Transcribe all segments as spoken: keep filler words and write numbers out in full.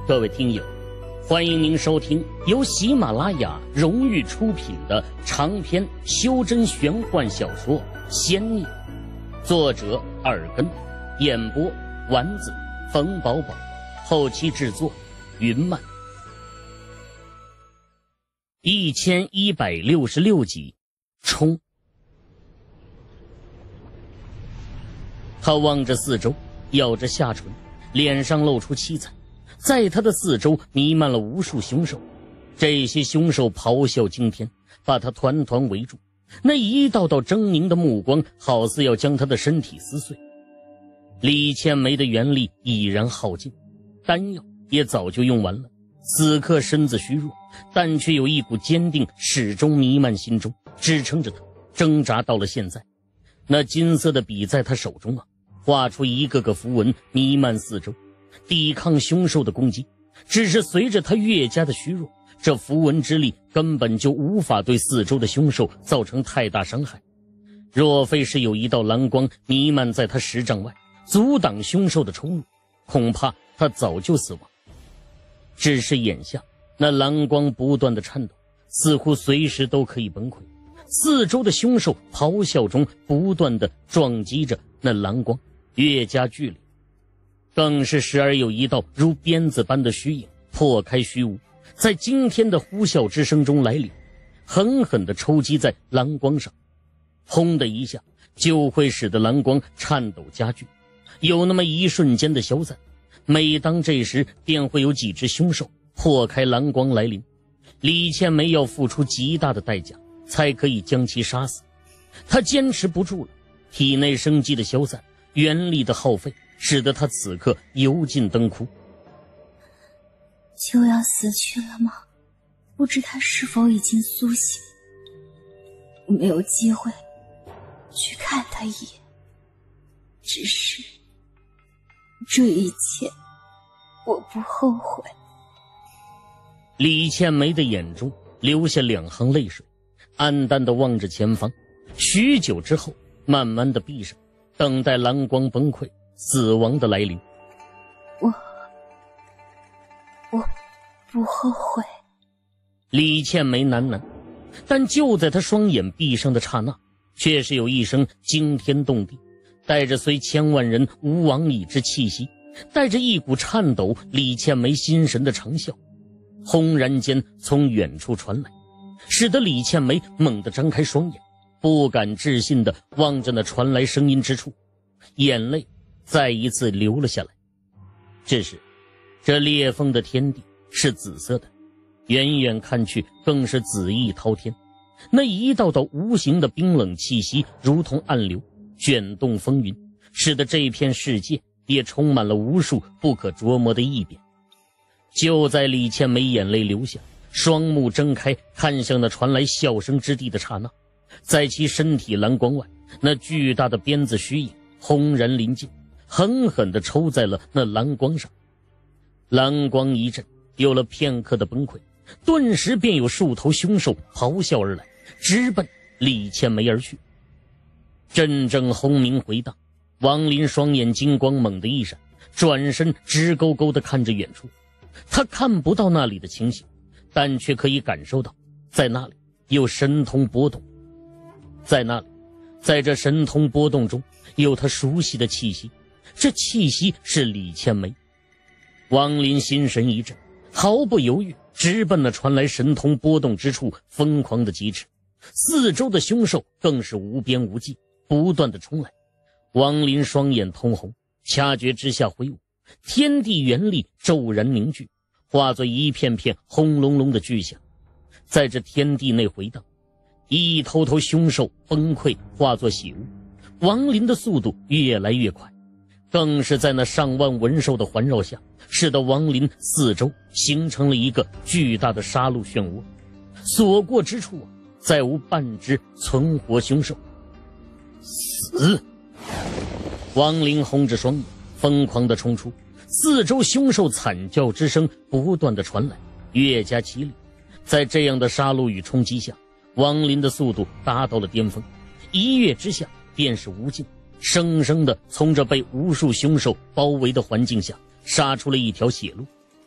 各位听友，欢迎您收听由喜马拉雅荣誉出品的长篇修真玄幻小说《仙孽》，作者耳根，演播丸子、冯宝宝，后期制作云漫。一千一百六十六集，冲！他望着四周，咬着下唇，脸上露出凄惨。在他的四周弥漫了无数凶兽，这些凶兽咆哮惊天，把他团团围住，那一道道狰狞的目光好似要将他的身体撕碎。李千梅的元力已然耗尽，丹药也早就用完了，此刻身子虚弱，但却有一股坚定始终弥漫心中，支撑着他挣扎到了现在。那金色的笔在他手中啊，画出一个个符文弥漫四周，抵抗凶兽的攻击。只是随着他越加的虚弱，这符文之力根本就无法对四周的凶兽造成太大伤害。若非是有一道蓝光弥漫在他十丈外，阻挡凶兽的冲入，恐怕他早就死亡。只是眼下那蓝光不断的颤抖，似乎随时都可以崩溃。四周的凶兽咆哮中不断的撞击着那蓝光，越加剧烈。更是时而有一道如鞭子般的虚影破开虚无，在惊天的呼啸之声中来临，狠狠地抽击在蓝光上，轰的一下就会使得蓝光颤抖加剧，有那么一瞬间的消散。每当这时，便会有几只凶兽破开蓝光来临，李千梅要付出极大的代价才可以将其杀死。他坚持不住了，体内生机的消散，元力的耗费，使得他此刻油尽灯枯。 就要死去了吗？不知他是否已经苏醒，我没有机会去看他一眼，只是这一切我不后悔。 李千梅的眼中流下两行泪水，暗淡地望着前方，许久之后慢慢地闭上，等待蓝光崩溃，死亡的来临。 我我不后悔。 李千梅喃喃，但就在她双眼闭上的刹那，却是有一声惊天动地，带着虽千万人吾往矣之气息，带着一股颤抖李千梅心神的长啸，轰然间从远处传来，使得李千梅猛地张开双眼，不敢置信地望着那传来声音之处，眼泪再一次流了下来。只是这裂缝的天地是紫色的，远远看去更是紫意滔天，那一道道无形的冰冷气息如同暗流，卷动风云，使得这片世界也充满了无数不可捉摸的异变。就在李千梅眼泪流下，双目睁开看向那传来笑声之地的刹那，在其身体蓝光外，那巨大的鞭子虚影轰然临近，狠狠地抽在了那蓝光上。蓝光一震，有了片刻的崩溃，顿时便有数头凶兽咆哮而来，直奔李千梅而去。阵阵轰鸣回荡，王林双眼金光猛地一闪，转身直勾勾地看着远处。他看不到那里的情形，但却可以感受到，在那里有神通波动。在那里，在这神通波动中，有他熟悉的气息，这气息是李千梅。王林心神一震，毫不犹豫直奔那传来神通波动之处疯狂的疾驰。四周的凶兽更是无边无际，不断的冲来。王林双眼通红，掐诀之下挥舞，天地元力骤然凝聚，化作一片片轰隆隆的巨响，在这天地内回荡。一头头凶兽崩溃，化作血雾。王林的速度越来越快，更是在那上万文兽的环绕下，使得王林四周形成了一个巨大的杀戮漩涡，所过之处啊，再无半只存活凶兽。死！王林红着双眼，疯狂地冲出，四周凶兽惨叫之声不断地传来，越加凄厉。在这样的杀戮与冲击下，王林的速度达到了巅峰，一跃之下便是无尽，生生地从这被无数凶兽包围的环境下杀出了一条血路。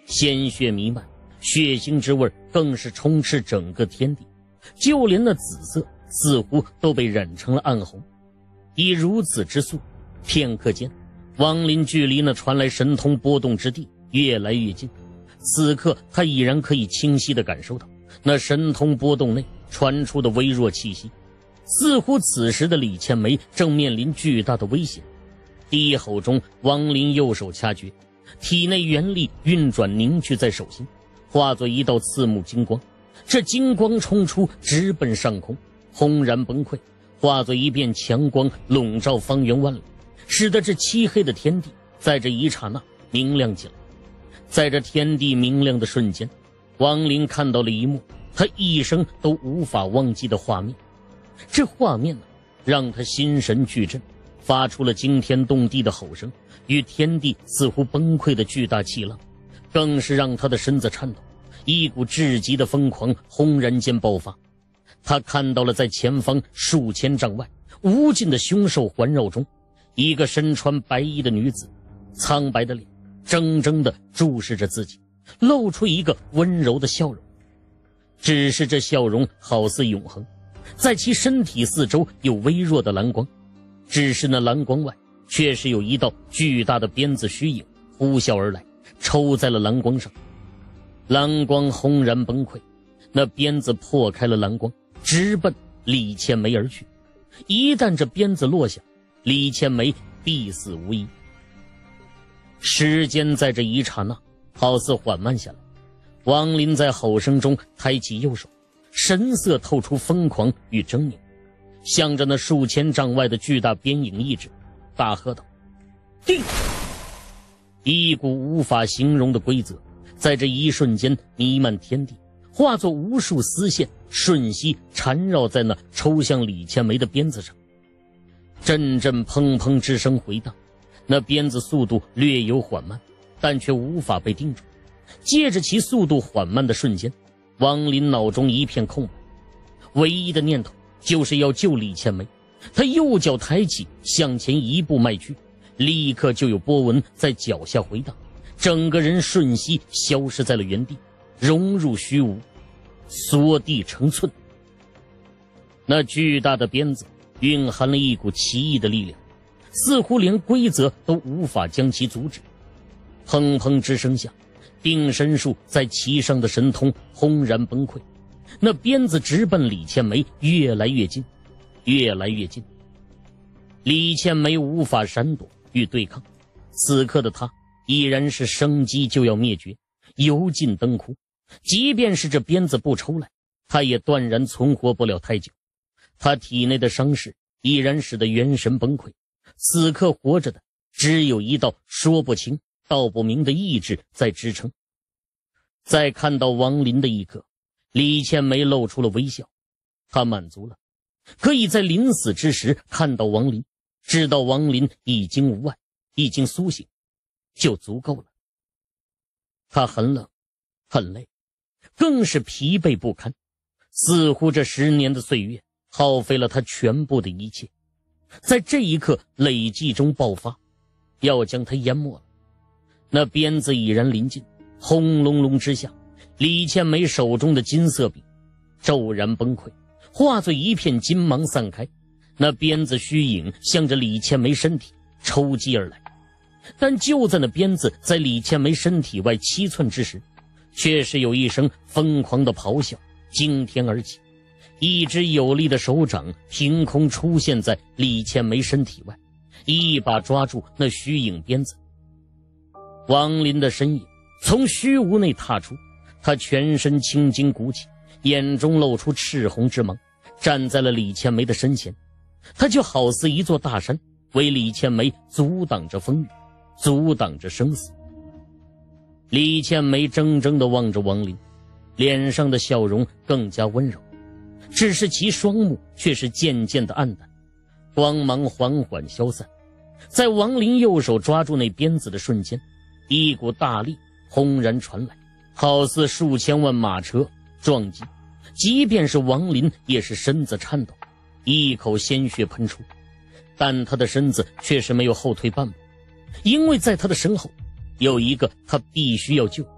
鲜血弥漫，血腥之味更是充斥整个天地，就连那紫色似乎都被染成了暗红。以如此之速，片刻间，王林距离那传来神通波动之地越来越近。此刻他已然可以清晰地感受到那神通波动内传出的微弱气息，似乎此时的李倩梅正面临巨大的危险。低吼中，王林右手掐诀，体内元力运转凝聚在手心，化作一道刺目金光。这金光冲出，直奔上空，轰然崩溃，化作一片强光，笼罩方圆万里，使得这漆黑的天地在这一刹那明亮起来。在这天地明亮的瞬间，王林看到了一幕他一生都无法忘记的画面。这画面呢，让他心神俱震，发出了惊天动地的吼声，与天地似乎崩溃的巨大气浪，更是让他的身子颤抖。一股至极的疯狂轰然间爆发。他看到了在前方数千丈外无尽的凶兽环绕中，一个身穿白衣的女子，苍白的脸怔怔地注视着自己，露出一个温柔的笑容。只是这笑容好似永恒，在其身体四周有微弱的蓝光，只是那蓝光外却是有一道巨大的鞭子虚影呼啸而来，抽在了蓝光上。蓝光轰然崩溃，那鞭子破开了蓝光，直奔李倩梅而去。一旦这鞭子落下，李倩梅必死无疑。时间在这一刹那好似缓慢下来，王林在吼声中抬起右手，神色透出疯狂与狰狞，向着那数千丈外的巨大鞭影一指，大喝道：定！一股无法形容的规则在这一瞬间弥漫天地，化作无数丝线，瞬息缠绕在那抽向李倩梅的鞭子上。阵阵砰砰之声回荡，那鞭子速度略有缓慢，但却无法被定住。借着其速度缓慢的瞬间，王林脑中一片空白，唯一的念头就是要救李倩梅。他右脚抬起，向前一步迈去，立刻就有波纹在脚下回荡，整个人瞬息消失在了原地，融入虚无，缩地成寸。那巨大的鞭子蕴含了一股奇异的力量，似乎连规则都无法将其阻止。砰砰之声下，定身术在其上的神通轰然崩溃，那鞭子直奔李倩梅越来越近，越来越近。李倩梅无法闪躲与对抗，此刻的她已然是生机就要灭绝，油尽灯枯。即便是这鞭子不抽来，她也断然存活不了太久。她体内的伤势已然使得元神崩溃，此刻活着的只有一道说不清道不明的意志在支撑。在看到王林的一刻，李倩梅露出了微笑，她满足了，可以在临死之时看到王林，知道王林已经无碍，已经苏醒，就足够了。她很冷，很累，更是疲惫不堪，似乎这十年的岁月耗费了她全部的一切，在这一刻累计中爆发，要将她淹没了。那鞭子已然临近，轰隆隆之下，李倩梅手中的金色笔骤然崩溃，化作一片金芒散开，那鞭子虚影向着李倩梅身体抽击而来。但就在那鞭子在李倩梅身体外七寸之时，却是有一声疯狂的咆哮惊天而起，一只有力的手掌凭空出现在李倩梅身体外，一把抓住那虚影鞭子。王林的身影从虚无内踏出，他全身青筋鼓起，眼中露出赤红之芒，站在了李倩梅的身前。他就好似一座大山，为李倩梅阻挡着风雨，阻挡着生死。李倩梅怔怔地望着王林，脸上的笑容更加温柔，只是其双目却是渐渐的暗淡，光芒缓缓消散。在王林右手抓住那鞭子的瞬间，一股大力轰然传来，好似数千万马车撞击，即便是王林也是身子颤抖，一口鲜血喷出，但他的身子却是没有后退半步，因为在他的身后有一个他必须要救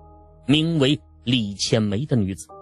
名为李倩梅的女子。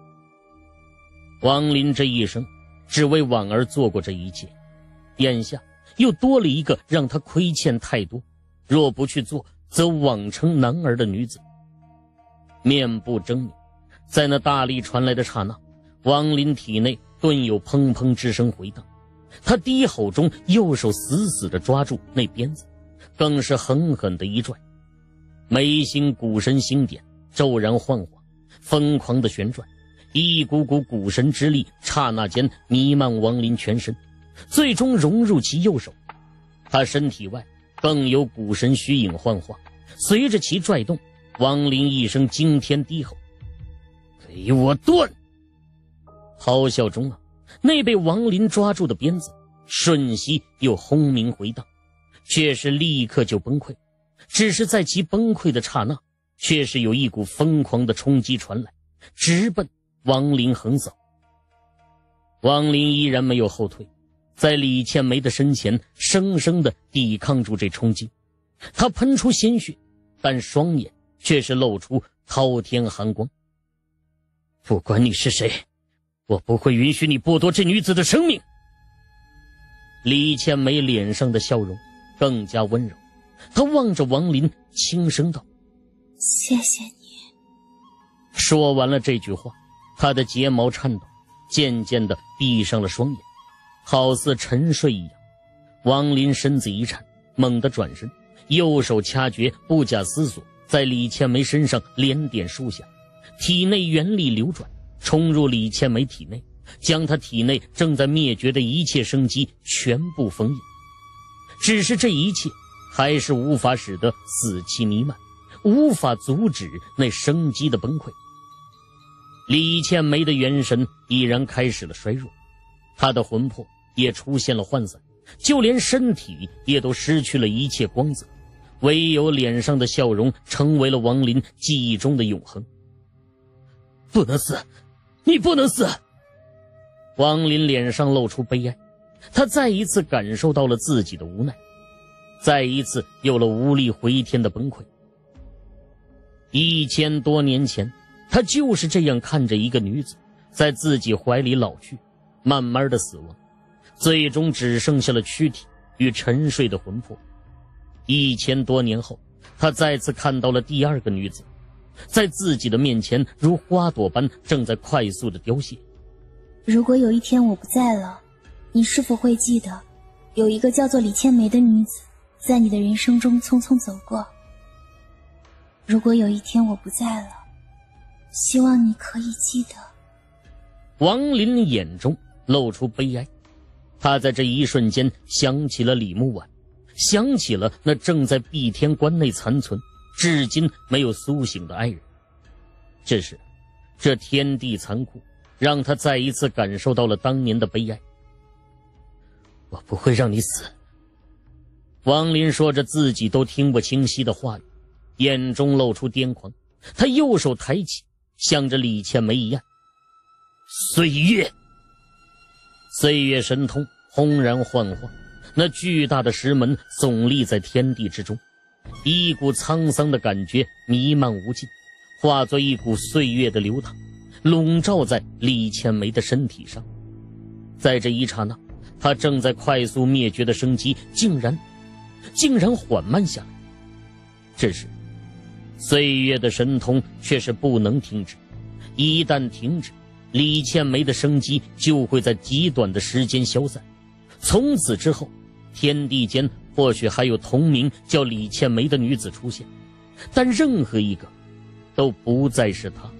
王林这一生只为婉儿做过这一切，眼下又多了一个让他亏欠太多，若不去做则枉成男儿的女子。面部狰狞，在那大力传来的刹那，王林体内顿有砰砰之声回荡，他低吼中右手死死地抓住那鞭子，更是狠狠地一拽，眉心鼓神星点骤然幻化，疯狂地旋转，一股股鼓神之力刹那间弥漫王林全身，最终融入其右手。他身体外更有鼓神虚影幻化，随着其拽动，王林一声惊天低吼：“给我断！”咆哮中啊，那被王林抓住的鞭子瞬息又轰鸣回荡，却是立刻就崩溃。只是在其崩溃的刹那，却是有一股疯狂的冲击传来，直奔王林横扫。王林依然没有后退，在李倩梅的身前生生地抵抗住这冲击。他喷出鲜血，但双眼却是露出滔天寒光。不管你是谁，我不会允许你剥夺这女子的生命。李倩梅脸上的笑容更加温柔，她望着王林轻声道：“ 谢谢你。” 说完了这句话，她的睫毛颤抖，渐渐地闭上了双眼，好似沉睡一样。王林身子一颤，猛地转身，右手掐诀，不假思索，在李倩梅身上连点数下，体内元力流转，冲入李倩梅体内，将她体内正在灭绝的一切生机全部封印。只是这一切还是无法使得死气弥漫，无法阻止那生机的崩溃。李倩梅的元神已然开始了衰弱，她的魂魄也出现了涣散，就连身体也都失去了一切光泽，唯有脸上的笑容成为了王林记忆中的永恒。不能死，你不能死！王林脸上露出悲哀，他再一次感受到了自己的无奈，再一次有了无力回天的崩溃。一千多年前，他就是这样看着一个女子在自己怀里老去，慢慢的死亡，最终只剩下了躯体与沉睡的魂魄。一千多年后，他再次看到了第二个女子，在自己的面前如花朵般正在快速的凋谢。 如果有一天我不在了，你是否会记得有一个叫做李倩梅的女子在你的人生中匆匆走过？如果有一天我不在了，希望你可以记得。 王林眼中露出悲哀，他在这一瞬间想起了李木婉，想起了那正在碧天关内残存至今没有苏醒的爱人。只是这天地残酷，让他再一次感受到了当年的悲哀。我不会让你死。王林说着自己都听不清晰的话语，眼中露出癫狂。他右手抬起，向着李倩梅一按。岁月，岁月神通轰然幻化，那巨大的石门耸立在天地之中，一股沧桑的感觉弥漫无尽，化作一股岁月的流淌，笼罩在李倩梅的身体上。在这一刹那，她正在快速灭绝的生机竟然竟然缓慢下来。只是岁月的神通却是不能停止，一旦停止，李倩梅的生机就会在极短的时间消散。从此之后，天地间或许还有同名叫李倩梅的女子出现，但任何一个都不再是她。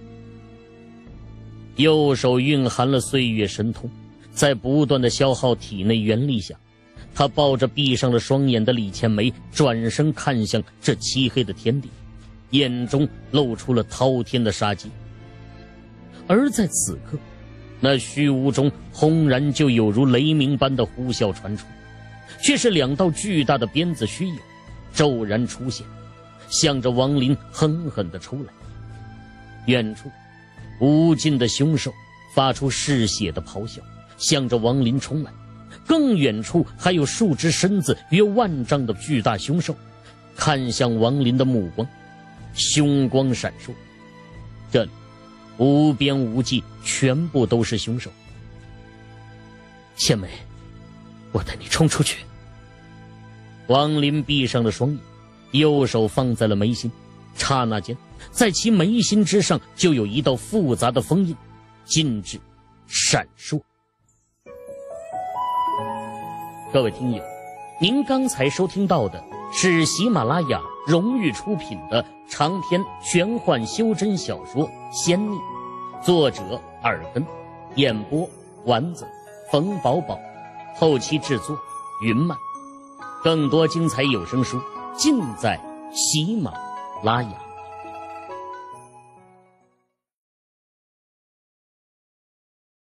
右手蕴含了岁月神通，在不断的消耗体内元力下，他抱着闭上了双眼的李倩梅，转身看向这漆黑的天地，眼中露出了滔天的杀机。而在此刻，那虚无中轰然就有如雷鸣般的呼啸传出，却是两道巨大的鞭子虚影骤然出现，向着王林狠狠地抽来。远处无尽的凶兽发出嗜血的咆哮，向着王林冲来。更远处还有数只身子约万丈的巨大凶兽看向王林的目光凶光闪烁， 这里无边无际，全部都是凶手。千梅，我带你冲出去。王林闭上了双眼，右手放在了眉心，刹那间，在其眉心之上就有一道复杂的封印，禁止闪烁。各位听友，您刚才收听到的是喜马拉雅荣誉出品的长篇玄幻修真小说《仙逆》，作者耳根，演播丸子、冯宝宝，后期制作云漫。更多精彩有声书尽在喜马拉雅。